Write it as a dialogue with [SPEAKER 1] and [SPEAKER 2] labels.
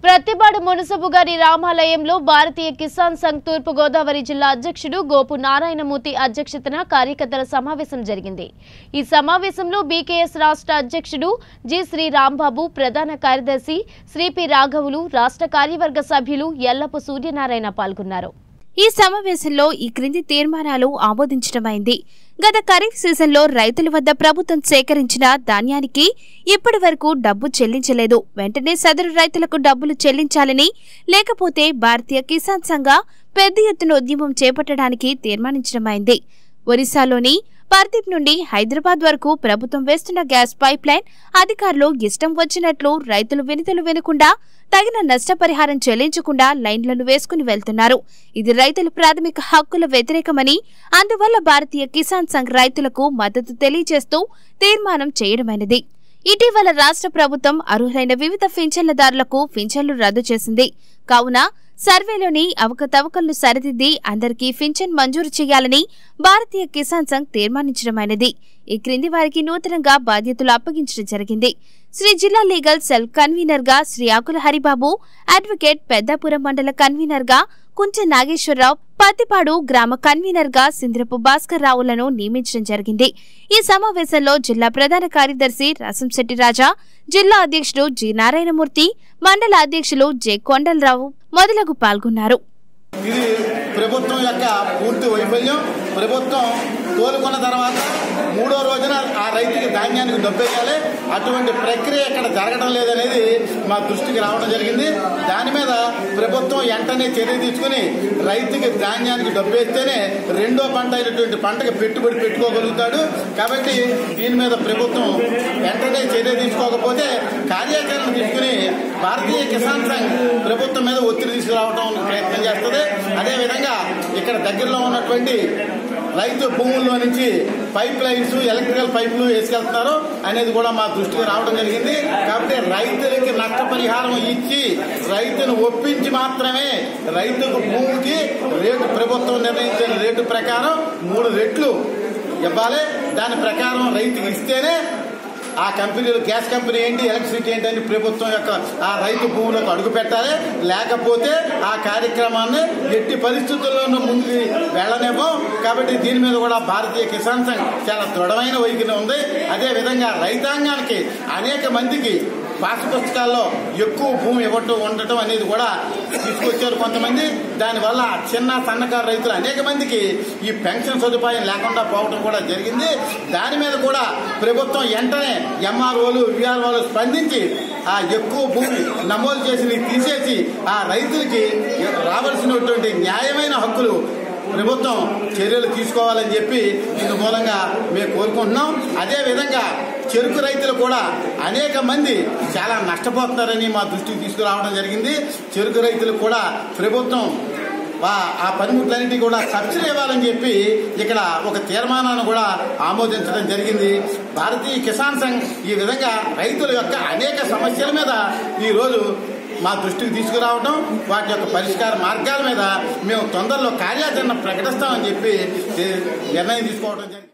[SPEAKER 1] ప్రతిపాడు మునసబు గారి రామాలయంలో భారతీయ కిసాన్ సంఘ్ తూర్పు గోదావరి జిల్లా అధ్యక్షుడు గోపు నారాయణమూర్తి అధ్యక్షతన కార్యకర్తల సమావేశం జరిగింది। ఈ సమావేశంలో బీకేఎస్ రాష్ట్ర అధ్యక్షుడు జి శ్రీ రాంబాబు, ప్రధాన కార్యదర్శి శ్రీ పి రాఘవులు, రాష్ట్ర కార్యవర్గ సభ్యులు యల్లపు సూర్యనారాయణ పాల్గొన్నారు। ఈ సమావేశంలో ఈ క్రింది తీర్మానాలు ఆమోదించడమైంది। గత ఖరీఫ్ సీజన్లో రైతుల వద్ద ప్రభుత్వం సేకరించిన ధాన్యానికి ఇప్పటి వరకు డబ్బు చెల్లించలేదు। వెంటనే సదరు రైతులకు డబ్బులు చెల్లించాలని, లేకపోతే భారతీయ కిసాన్ సంఘ పెద్ద ఎత్తున ఉద్యమం చేపట్టడానికి తీర్మానించడమైంది। ఒరిస్సాలోని పార్దీప్ నుండి హైదరాబాద్ వరకు ప్రభుత్వం వేస్తున్న గ్యాస్ పైప్ లైన్ అధికారులు ఇష్టం వచ్చినట్లు రైతులు వినతులు వినకుండా తగిన నష్టపరిహారం చెల్లించకుండా లైన్లను వేసుకుని వెళ్తున్నారు। ఇది రైతుల ప్రాథమిక హక్కుల వ్యతిరేకమని, అందువల్ల భారతీయ కిసాన్ సంఘ్ రైతులకు మద్దతు తెలియజేస్తూ తీర్మానం చేయడమైనది। ఇటీవల రాష్ట్ర ప్రభుత్వం అర్హులైన వివిధ పింఛన్లదారులకు పింఛన్లు రద్దు చేసింది కావున సర్వేలోని అవకతవకలను సరిదిద్ది అందరికీ పింఛన్ మంజూరు చేయాలని భారతీయ కిసాన్ సంఘ్ తీర్మానించడమైనది। ఈ క్రింది వారికి నూతనంగా బాధ్యతలు అప్పగించడం జరిగింది। శ్రీ జిల్లా లీగల్ సెల్ కన్వీనర్ గా శ్రీ ఆకుల హరిబాబు, అడ్వకేట్ పెద్దాపురం మండల కన్వీనర్ గా కుంచె నాగేశ్వరరావు, పత్తిపాడు గ్రామ కన్వీనర్ గా సింద్రపు భాస్కర్ రావులను నియమించడం జరిగింది। ఈ సమావేశంలో జిల్లా ప్రధాన కార్యదర్శి రసంశెట్టి రాజా, జిల్లా అధ్యక్షుడు జి నారాయణమూర్తి, మండల అధ్యక్షులు జె కొండలరావు మొదలగు పాల్గొన్నారు।
[SPEAKER 2] ఇది ప్రభుత్వం యొక్క పూర్తి వైఫల్యం। ప్రభుత్వం కోలుకున్న తర్వాత మూడో రోజున ఆ రైతుకి ధాన్యానికి డబ్బేయాలి, అటువంటి ప్రక్రియ ఇక్కడ జరగడం లేదనేది మా దృష్టికి రావడం జరిగింది। దాని మీద ప్రభుత్వం వెంటనే చర్య తీసుకుని రైతుకి ధాన్యానికి డబ్బేస్తేనే రెండో పంట అయినటువంటి పంటకు పెట్టుబడి పెట్టుకోగలుగుతాడు। కాబట్టి దీని మీద ప్రభుత్వం వెంటనే చర్య తీసుకోకపోతే కార్యాచరణ తీసుకుని భారతీయ కిసాన్ సంఘ్ ప్రభుత్వం మీద ఒత్తిడి తీసుకురావడం ప్రయత్నం చేస్తుంది। అదేవిధంగా ఇక్కడ దగ్గరలో ఉన్నటువంటి రైతు భూముల్లో నుంచి పైప్ లైన్స్, ఎలక్ట్రికల్ పైపులు వేసుకెళ్తున్నారు అనేది కూడా మా దృష్టికి రావడం జరిగింది। కాబట్టి రైతులకి నష్టపరిహారం ఇచ్చి రైతును ఒప్పించి మాత్రమే రైతుకు భూమికి రేటు ప్రభుత్వం నిర్ణయించిన రేటు ప్రకారం 3 రెట్లు ఇవ్వాలి। దాని ప్రకారం రైతుకి ఇస్తేనే ఆ కంపెనీలు, గ్యాస్ కంపెనీ ఏంటి, ఎలక్ట్రిసిటీ ఏంటి అని ప్రభుత్వం యొక్క ఆ రైతు భూములకు అడుగు పెట్టాలి। లేకపోతే ఆ కార్యక్రమాన్ని ఎట్టి పరిస్థితుల్లోనూ ముందుకు వెళ్లనివ్వం। కాబట్టి దీని మీద కూడా భారతీయ కిసాన్ సంఘ్ చాలా దృఢమైన వైఖరి ఉంది। అదేవిధంగా రైతాంగానికి అనేక మందికి పాఠ పుస్తకాల్లో ఎక్కువ భూమి ఉండటం అనేది కూడా తీసుకొచ్చారు కొంతమంది। దానివల్ల చిన్న సన్నకారు రైతులు అనేక మందికి ఈ పెన్షన్ సదుపాయం లేకుండా పోవడం కూడా జరిగింది। దాని మీద కూడా ప్రభుత్వం వెంటనే ఎంఆర్ఓలు, విఆర్ఓలు స్పందించి ఆ ఎక్కువ భూమి నమోదు చేసి తీసేసి ఆ రైతులకి రావాల్సినటువంటి న్యాయమైన హక్కులు ప్రభుత్వం చర్యలు తీసుకోవాలని చెప్పి దీని మూలంగా మేము కోరుకుంటున్నాం। అదేవిధంగా చెరుకు రైతులు కూడా అనేక మంది చాలా నష్టపోతున్నారని మా దృష్టికి తీసుకురావడం జరిగింది। చెరుకు రైతులకు కూడా ప్రభుత్వం ఆ పనిముట్లన్నింటినీ కూడా సబ్సిడీ ఇవ్వాలని చెప్పి ఇక్కడ ఒక తీర్మానాన్ని కూడా ఆమోదించడం జరిగింది। భారతీయ కిసాన్ సంఘ్ ఈ విధంగా రైతుల యొక్క అనేక సమస్యల మీద ఈరోజు మా దృష్టికి తీసుకురావడం, వాటి యొక్క పరిష్కార మార్గాల మీద మేము తొందరలో కార్యాచరణ ప్రకటిస్తామని చెప్పి నిర్ణయం తీసుకోవడం జరిగింది।